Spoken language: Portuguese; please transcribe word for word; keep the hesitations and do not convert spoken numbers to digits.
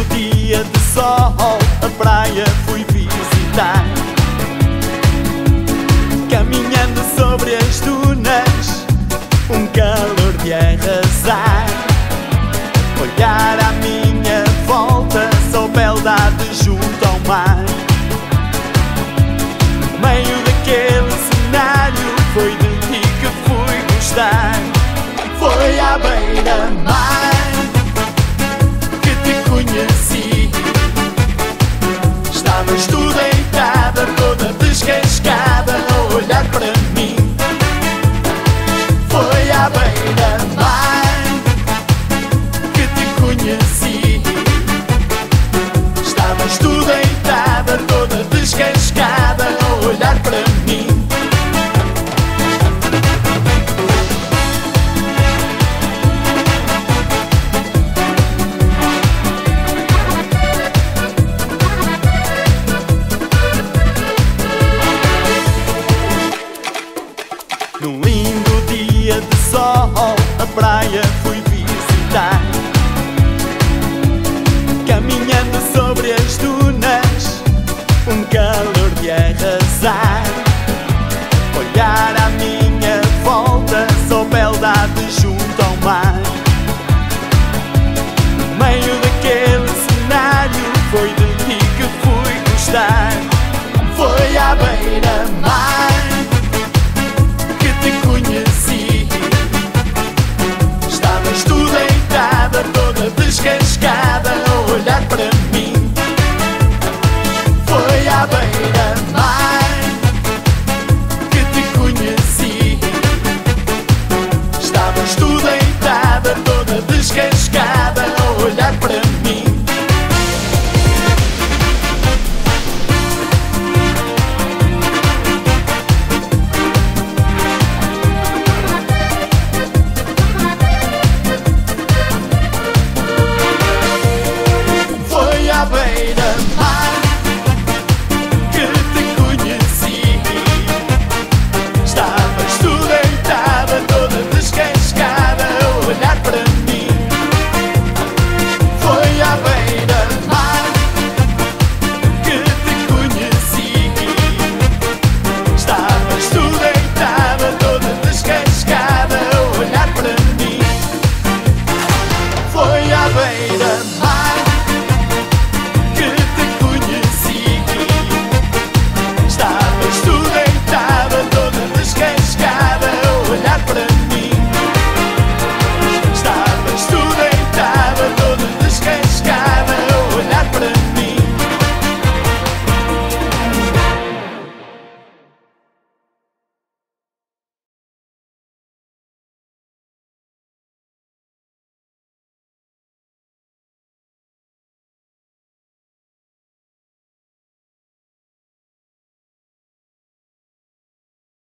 dia de sol, a praia fui visitar. Caminhando sobre as dunas, um calor de arrasar. Olhar à minha volta, só beldade junto ao mar. No meio daquele cenário, foi de ti que fui gostar. Foi à beira-mar que te conheci. Estavas tu deitada, toda descascada, a olhar para mim. Foi à beira-mar que te conheci. Estavas tu deitada, toda descascada, a olhar para mim. Num lindo dia de sol, a praia fui visitar. Caminhando sobre as dunas, um carro